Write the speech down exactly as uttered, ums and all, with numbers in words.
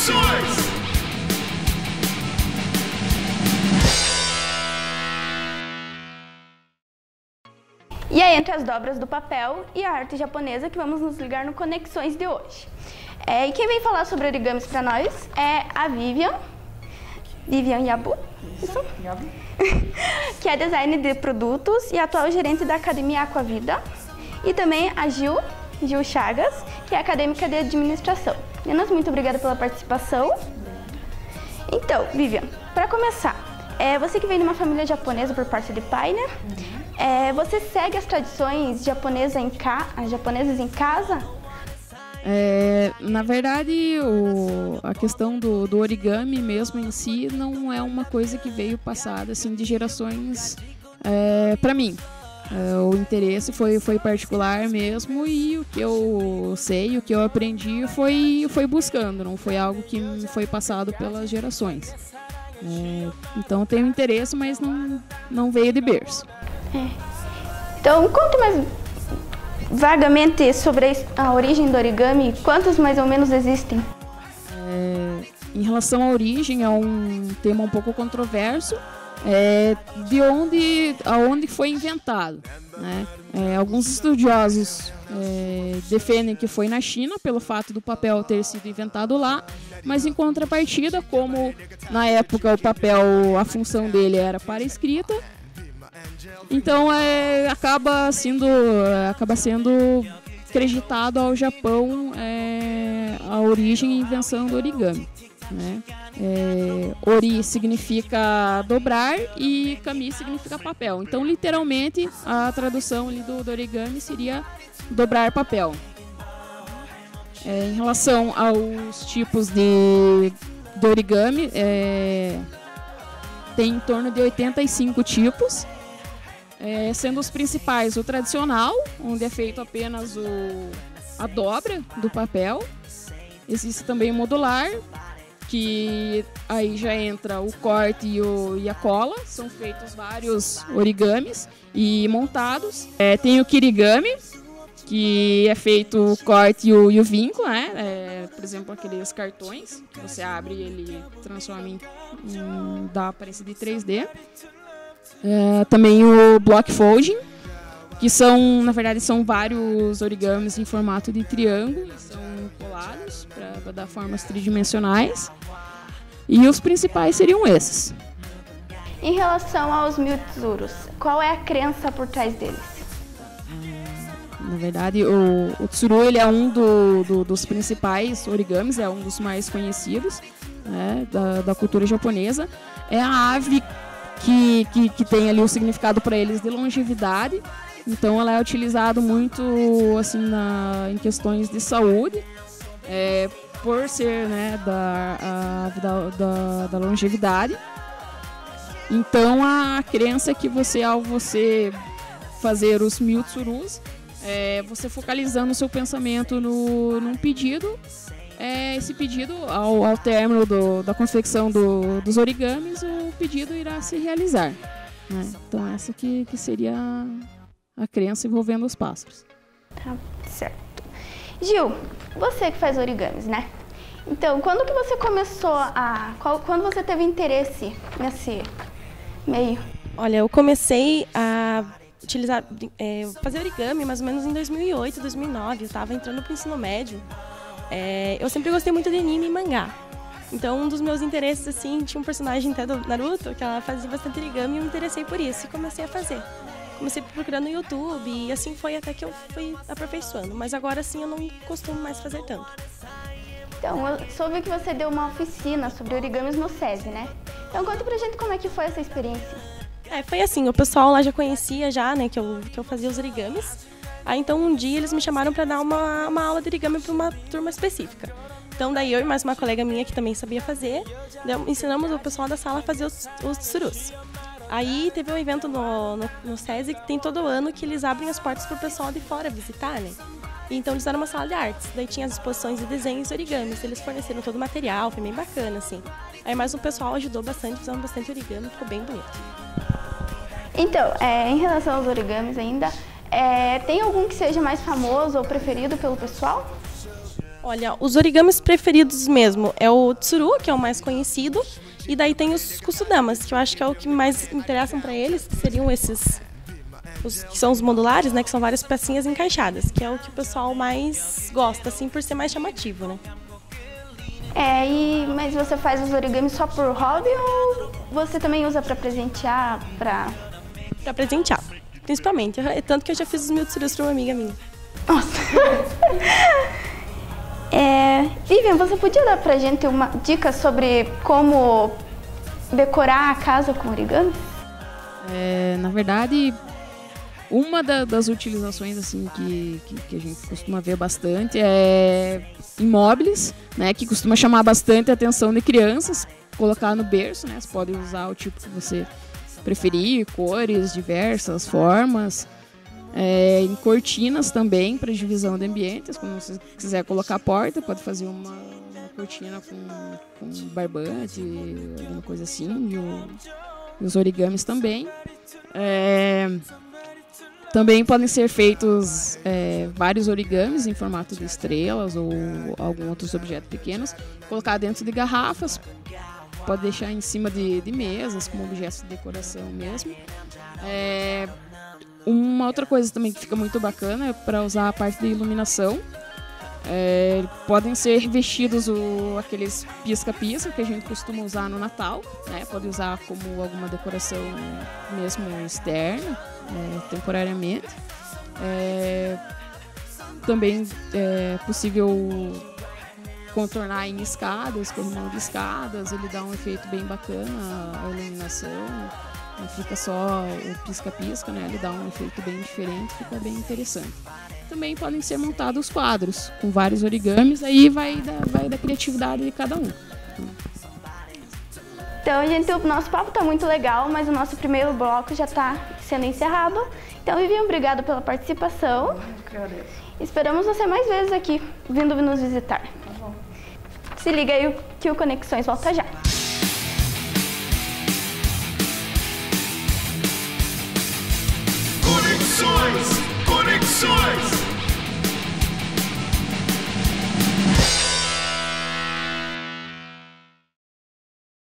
Missões! E é entre as dobras do papel e a arte japonesa que vamos nos ligar no Conexões de hoje. É, e quem vem falar sobre origamis para nós é a Vivian, Vivian Yabu, isso? Yabu. Que é designer de produtos e atual gerente da Academia Aquavida. E também a Gil, Gil Chagas, que é acadêmica de administração. Meninas, muito obrigada pela participação. Então, Vivian, para começar, é, você que vem de uma família japonesa por parte de pai, né? É, você segue as tradições japonesa em ca... japonesas em casa? É, na verdade, o, a questão do, do origami mesmo em si não é uma coisa que veio passada assim, de gerações é, para mim. É, o interesse foi, foi particular mesmo e o que eu sei, o que eu aprendi foi, foi buscando, não foi algo que me foi passado pelas gerações. É, então eu tenho interesse, mas não, não veio de berço. É. Então, conte mais vagamente sobre a origem do origami. Quantos mais ou menos existem? É, em relação à origem, é um tema um pouco controverso. É, de onde, aonde foi inventado, né? É, alguns estudiosos é, defendem que foi na China, pelo fato do papel ter sido inventado lá, mas em contrapartida, como na época o papel, a função dele era para escrita, então é, acaba sendo, acaba sendo acreditado ao Japão é, a origem e invenção do origami, né? É, ori significa dobrar e kami significa papel. Então, literalmente, a tradução ali do, do origami seria dobrar papel. É, em relação aos tipos de, de origami, é, tem em torno de oitenta e cinco tipos, é, sendo os principais o tradicional, onde é feito apenas o, a dobra do papel. Existe também o modular, que aí já entra o corte e, o, e a cola. São feitos vários origamis e montados. É, tem o kirigami, que é feito o corte e o, e o vínculo, né? É, por exemplo, aqueles cartões que você abre e ele transforma em, em dá aparência de três D. É, também o block folding, que são, na verdade, são vários origamis em formato de triângulo, são colados para dar formas tridimensionais. E os principais seriam esses. Em relação aos mil tsuros, qual é a crença por trás deles? Na verdade, o, o tsuru ele é um do, do, dos principais origamis, é um dos mais conhecidos, né, da, da cultura japonesa. É a ave que, que, que tem ali o significado para eles de longevidade. Então ela é utilizada muito assim, na, em questões de saúde, é, por ser, né, da, a, da, da, da longevidade. Então a crença é que você, ao você fazer os mil tsurus, é, você focalizando o seu pensamento no, num pedido, é, esse pedido, ao, ao término do, da confecção do, dos origamis, o pedido irá se realizar, né? Então essa que, que seria a crença envolvendo os pássaros. Tá certo. Gil, você que faz origamis, né? Então, quando que você começou a... Qual, quando você teve interesse nesse meio? Olha, eu comecei a utilizar, é, fazer origami mais ou menos em dois mil e oito, dois mil e nove. Eu estava entrando para o ensino médio. É, eu sempre gostei muito de anime e mangá. Então, um dos meus interesses, assim, tinha um personagem até do Naruto, que ela fazia bastante origami e eu me interessei por isso e comecei a fazer. Comecei procurando no YouTube e assim foi até que eu fui aperfeiçoando. Mas agora sim eu não costumo mais fazer tanto. Então, eu soube que você deu uma oficina sobre origamis no SESI, né? Então conta pra gente como é que foi essa experiência. É, foi assim, o pessoal lá já conhecia já, né, que eu, que eu fazia os origamis. Aí então um dia eles me chamaram para dar uma, uma aula de origami para uma turma específica. Então daí eu e mais uma colega minha que também sabia fazer, ensinamos o pessoal da sala a fazer os, os tsurus. Aí teve um evento no, no, no SESI que tem todo ano que eles abrem as portas para o pessoal de fora visitar, né? E então eles deram uma sala de artes, daí tinha as exposições de desenhos e origamis, eles forneceram todo o material, foi bem bacana, assim. Aí mais o pessoal ajudou bastante, fizemos bastante origami, ficou bem bonito. Então, é, em relação aos origamis ainda, é, tem algum que seja mais famoso ou preferido pelo pessoal? Olha, os origamis preferidos mesmo é o tsuru, que é o mais conhecido, e daí tem os kusudamas, que eu acho que é o que mais interessam para eles, que seriam esses, os, que são os modulares, né, que são várias pecinhas encaixadas, que é o que o pessoal mais gosta, assim, por ser mais chamativo, né? É, e, mas você faz os origamis só por hobby ou você também usa para presentear, para... Pra presentear, principalmente, tanto que eu já fiz os mil tsurus para uma amiga minha. Nossa! É, Vivian, você podia dar pra gente uma dica sobre como decorar a casa com origami? É, na verdade, uma da, das utilizações assim, que, que, que a gente costuma ver bastante é em móveis, né, que costuma chamar bastante a atenção de crianças, colocar no berço, né, você pode usar o tipo que você preferir, cores diversas, formas. É, em cortinas também, para divisão de ambientes, quando você quiser colocar a porta, pode fazer uma, uma cortina com, com barbante, alguma coisa assim, e, o, e os origamis também. É, também podem ser feitos é, vários origamis em formato de estrelas ou algum outros objetos pequenos, colocar dentro de garrafas, pode deixar em cima de, de mesas, como objetos de decoração mesmo. É, Uma outra coisa também que fica muito bacana é para usar a parte de iluminação. É, podem ser revestidos o, aqueles pisca-pisca que a gente costuma usar no Natal, né? Pode usar como alguma decoração mesmo externa, é, temporariamente. É, também é possível contornar em escadas, corrimão de escadas, ele dá um efeito bem bacana, a iluminação. Não fica só o pisca-pisca, né? Ele dá um efeito bem diferente, fica bem interessante. Também podem ser montados quadros com vários origamis, aí vai da, vai da criatividade de cada um. Então, gente, o nosso papo está muito legal, mas o nosso primeiro bloco já está sendo encerrado. Então, Vivian, obrigada pela participação. Eu que agradeço. Esperamos você mais vezes aqui, vindo nos visitar. Tá bom. Se liga aí que o Conexões volta já. Conexões, conexões.